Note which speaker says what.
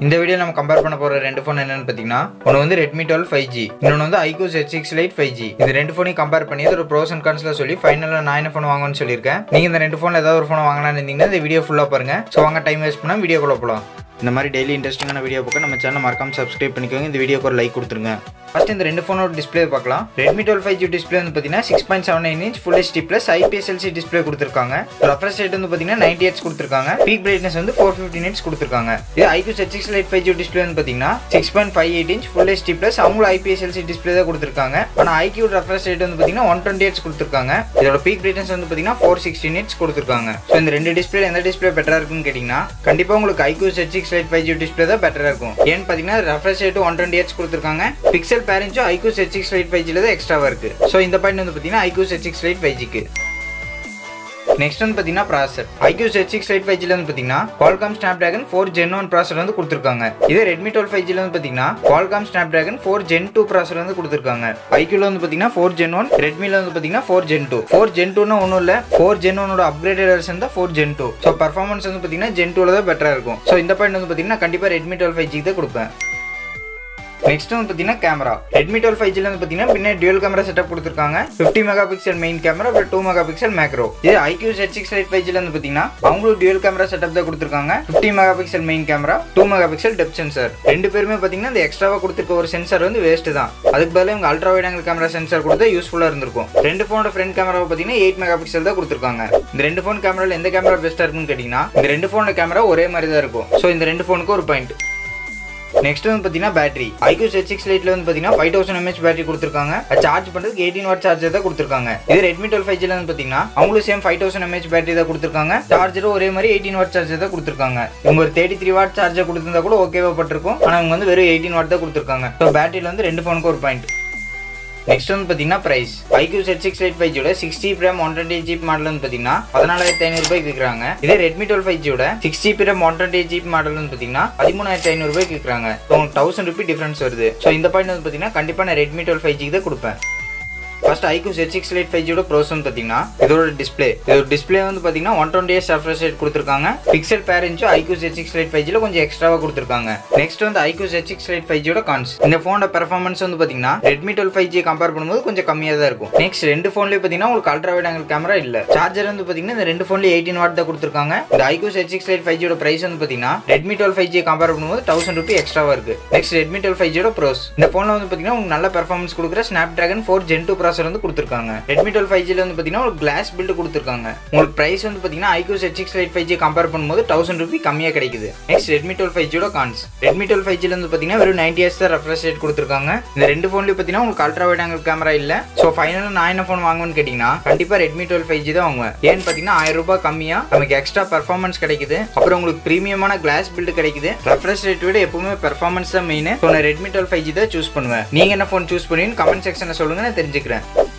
Speaker 1: இந்த வீடியோ நம்ம கம்பேர் பண்ண போற ரெண்டு ஃபோன் என்னன்னு பாத்தீங்கன்னா ஒன்னு வந்து Redmi 12 5G இன்னொன்னு வந்து Iqoo Z6 Lite 5G இந்த ரெண்டு ஃபோனையும் கம்பேர் பண்ணி ஒரு ப்ரோஸ் அண்ட் கான்ஸ்ல சொல்லி ஃபைனலா நான் என்ன ஃபோன் வாங்கணும்னு சொல்லிருக்கேன். நீங்க இந்த ரெண்டு ஃபோன்ல ஏதாவது ஒரு ஃபோன் வாங்கலாம்னு இருந்தீங்கன்னா இந்த வீடியோ ஃபுல்லா பாருங்க. சோ வாங்க டைம் வேஸ்ட் பண்ணாம வீடியோக்குள்ள போலாம். இந்த மாதிரி டெய்லி இன்ட்ரெஸ்டிங்கான வீடியோ பார்க்க நம்ம சேனலை மறக்காம சப்ஸ்கிரைப் பண்ணிக்கோங்க. இந்த வீடியோக்கு ஒரு லைக் கொடுத்துருங்க. ஃபர்ஸ்ட் இந்த ரெண்டு ஃபோனோட டிஸ்ப்ளே பார்க்கலாம். Redmi 12 5G டிஸ்ப்ளே வந்து பாத்தீங்கன்னா 6.79 inch Full HD Plus IPS LCD display கொடுத்திருக்காங்க. ரெஃப்ரெஷ் ரேட் வந்து பாத்தீங்கன்னா 90 Hz கொடுத்திருக்காங்க. பீக் பிரைட்னஸ் வந்து 450 nits கொடுத்திருக்காங்க. இது Iqoo Z6 Lite 5G display வந்து பாத்தீங்கன்னா 6.58 inch Full HD Plus அவங்கள IPS LCD டிஸ்ப்ளே தான் கொடுத்திருக்காங்க. ஆனா Iqoo ரெஃப்ரெஷ் ரேட் வந்து பாத்தீங்கன்னா 120 Hz கொடுத்திருக்காங்க. இதோட பீக் பிரைட்னஸ் வந்து பாத்தீங்கன்னா 460 nits கொடுத்திருக்காங்க. சோ இந்த ரெண்டு டிஸ்ப்ளேல எந்த டிஸ்ப்ளே பெட்டரா இருக்குன்னு கேட்டிங்கன்னா கண்டிப்பா உங்களுக்கு Iqoo Z6 Lite 5G display தான் பெட்டரா இருக்கும். ஏன்னு பாத்தீங்கன்னா ரெஃப்ரெஷ் ரேட் 120 Hz கொடுத்திருக்காங்க. Pixel per inch Iqoo Z6 Lite 5G ல தான் எக்ஸ்ட்ராவா இருக்கு. சோ இந்த பாயிண்ட் வந்து பாத்தீங்கன்னா Iqoo Z6 Lite 5G க்கு. நெக்ஸ்ட் வந்து பாத்தீங்கன்னா processor. Iqoo Z6 Lite 5G ல வந்து பாத்தீங்கன்னா Qualcomm Snapdragon 4 Gen 1 ப்ராசஸர் வந்து கொடுத்திருக்காங்க. இதே Redmi 12 5G ல வந்து பாத்தீங்கன்னா Qualcomm Snapdragon 4 Gen 2 ப்ராசஸர் வந்து கொடுத்திருக்காங்க. Iqoo ல வந்து பாத்தீங்கன்னா 4 Gen 1, Redmi ல வந்து பாத்தீங்கன்னா 4 Gen 2. 4 Gen 2 னா ஒண்ணும் இல்ல, 4 Gen 1 ஓட அப்கிரேடட் வெர்ஷன் தான் 4 Gen 2. சோ பெர்ஃபார்மன்ஸ் வந்து பாத்தீங்கன்னா Gen 2 ல தான் பெட்டரா இருக்கும். சோ இந்த பாயிண்ட் வந்து பாத்தீங்கன்னா கண்டிப்பா Redmi 12 5G க்கு தான் கொடுப்பேன். நெக்ஸ்ட் வந்து பாத்தீங்கன்னா கேமரா. Redmi 12 5G ல வந்து பாத்தீங்கன்னா பின்னாடி டுவல் கேமரா செட்டப் கொடுத்திருக்காங்க. 50 மெகாபிக்சல் மெயின் கேமரா அப்புறம் 2 மெகாபிக்சல் மேக்ரோ. இது Iqoo Z6 Lite 5G ல வந்து பாத்தீங்கன்னா அவங்களுக்கு டுவல் கேமரா செட்டப் தான் கொடுத்திருக்காங்க. 50 megapixel main camera, 2 megapixel depth sensor. ரெண்டு பேருமே பாத்தீங்கன்னா இந்த எக்ஸ்ட்ராவா கொடுத்திருக்க ஒரு சென்சார் வந்து வேஸ்ட் தான். அதுக்கு பதிலா இவங்க ultra wide angle camera sensor கொடுத்தா யூஸ்ஃபுல்லா இருந்திருக்கும். ரெண்டு ஃபோனோட ஃப்ரண்ட் கேமராவை பாத்தீங்கன்னா 8 மெகாபிக்சல் தான் கொடுத்திருக்காங்க. இந்த ரெண்டு ஃபோன் கேமரால எந்த கேமரா பெஸ்டா இருக்குன்னு கேட்டீங்கன்னா இந்த ரெண்டு ஃபோனோட கேமரா ஒரே மாதிரி தான் இருக்கும். சோ இந்த ரெண்டு ஃபோனுக்கு ஒரு பாயிண்ட். நெக்ஸ்ட் வந்து பாத்தீங்கன்னா பேட்டரி. Iqoo Z6 Lite ல வந்து பாத்தீங்கன்னா 5000 mAh பேட்டரி கொடுத்திருக்காங்க. சார்ஜ் பண்றதுக்கு 18 வாட் சார்ஜர் தான் கொடுத்திருக்காங்க. இது Redmi 12 5G ல வந்து பாத்தீங்கன்னா அவங்களுக்கு சேம் 5000 mAh பேட்டரி தான் கொடுத்திருக்காங்க. சார்ஜர் ஒரே மாதிரி 18 வாட் சார்ஜர் தான் கொடுத்திருக்காங்க. இவங்க ஒரு 33 வாட் சார்ஜர் கொடுத்திருந்தா கூட ஓகேவா பட்டிருக்கும். ஆனா இவங்க வந்து வெறும் 18 வாட் தான் கொடுத்திருக்காங்க. சோ பேட்டரியில வந்து ரெண்டு ஃபோனுக்கு ஒரு பாயிண்ட். நெக்ஸ்ட் வந்து பாத்தீங்கன்னா price. Iqoo Z6 Lite 5G யோட 6GB RAM 128GB மாடல் வந்து பாத்தீங்கன்னா 14500 ரூபாய்க்கு விற்கிறாங்க. இதே Redmi 12 5G யோட 6GB RAM 128GB மாடல் வந்து பாத்தீங்கன்னா 13500 ரூபாய்க்கு விற்கிறாங்க. உங்களுக்கு 1000 ரூபாய் டிஃபரன்ஸ் வருது. சோ இந்த பாயிண்ட் வந்து பாத்தீங்கன்னா கண்டிப்பா நான் Redmi 12 5G தான் கொடுப்பேன். First Iqoo Z6 Lite 5G யோட ப்ரோஸ் வந்து பாத்தீங்கன்னா இதோட டிஸ்ப்ளே. இதோட டிஸ்ப்ளே வந்து பாத்தீங்கன்னா 120 Hz ரெஃப்ரெஷ் ரேட் கொடுத்திருக்காங்க. Pixel per inch Iqoo Z6 Lite 5G ல கொஞ்சம் எக்ஸ்ட்ராவா கொடுத்திருக்காங்க. நெக்ஸ்ட் வந்து Iqoo Z6 Lite 5G யோட கான்ஸ். இந்த ஃபோனோட பெர்ஃபார்மன்ஸ் வந்து பாத்தீங்கன்னா Redmi 12 5G கம்பேர் பண்ணும்போது கொஞ்சம் கம்மியா தான் இருக்கும். நெக்ஸ்ட் ரெண்டு ஃபோன்லயே பாத்தீங்கன்னா உங்களுக்கு அல்ட்ரா வைட் ஆங்கிள் கேமரா இல்ல. சார்ஜர் வந்து பாத்தீங்கன்னா இந்த ரெண்டு ஃபோன்லயே 18 வாட் தான் கொடுத்திருக்காங்க. இந்த Iqoo Z6 Lite 5G யோட பிரைஸ் வந்து பாத்தீங்கன்னா Redmi 12 5G கம்பேர் பண்ணும்போது 1000 ரூபாய் எக்ஸ்ட்ராவா இருக்கு. நெக்ஸ்ட் Redmi 12 5G யோட ப்ரோஸ். இந்த ஃபோன்ல வந்து பாத்தீங்கன்னா உங்களுக்கு நல்ல பெர்ஃபார்மன்ஸ் கொடுக்குற Snapdragon 4 Gen 2 ப்ராசஸர் வந்து கொடுத்திருக்காங்க. Redmi 12 5G ல வந்து பாத்தீங்கன்னா ஒரு கிளாஸ் பில்ட் கொடுத்திருக்காங்க. உங்களுக்கு பிரைஸ் வந்து பாத்தீங்கன்னா Iqoo Z6 Lite 5G compare பண்ணும்போது 1000 ரூபாய் கம்மியா கிடைக்குது. நெக்ஸ்ட் Redmi 12 5G யோட கான்ஸ். Redmi 12 5G ல வந்து பாத்தீங்கன்னா வெறும் 90 Hz தான் ரெஃப்ரெஷ் ரேட் கொடுத்திருக்காங்க. இந்த ரெண்டு ஃபோன்லயும் பாத்தீங்கன்னா உங்களுக்கு அல்ட்ரா வைட் ஆங்கிள் கேமரா இல்ல. சோ ஃபைனலா நான் என்ன ஃபோன் வாங்குவேன்னு கேட்டீங்கன்னா கண்டிப்பா Redmi 12 5G தான் வாங்குவேன். ஏன்னு பாத்தீங்கன்னா 1000 ரூபாய் கம்மியா நமக்கு எக்ஸ்ட்ரா பெர்ஃபார்மன்ஸ் கிடைக்குது. அப்புறம் உங்களுக்கு பிரீமியமான கிளாஸ் பில்ட் கிடைக்குது. ரெஃப்ரெஷ் ரேட் விட எப்பவுமே பெர்ஃபார்மன்ஸ் தான் மெயின். சோ நான் Redmi 12 5G தான் சூஸ் பண்ணுவேன். நீங்க என்ன ஃபோன் சூஸ் பண்ணுவீங்கன்னு கமெண்ட் செக்ஷன்ல சொல்லுங்க, நான் தெரிஞ்சுக்கிறேன்.